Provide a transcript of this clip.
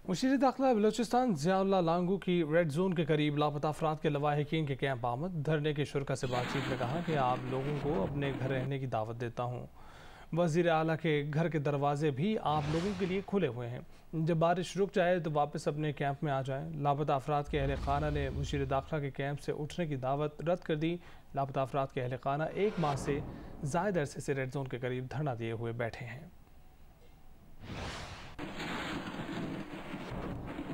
मुशीर दाखिला बलूचिस्तान ज़ियाउल्लाह लांगू की red zone के करीब लापता अफराद के लवाहिकीन के कैंप आमद। धरने के शुरा से बातचीत में कहा कि आप लोगों को अपने घर रहने की दावत देता हूँ। वज़ीर आला के घर के दरवाजे भी आप लोगों के लिए खुले हुए हैं। जब बारिश रुक जाए तो वापस अपने कैंप में आ जाएं। लापता अफराद के अहल खाना ने मुशीर दाखिला के कैंप से उठने की दावत रद्द कर दी। लापता अफराद के अहल खाना 1 माह से ज़ायद अरसे से रेड जोन के करीब धरना दिए हुए बैठे हैं।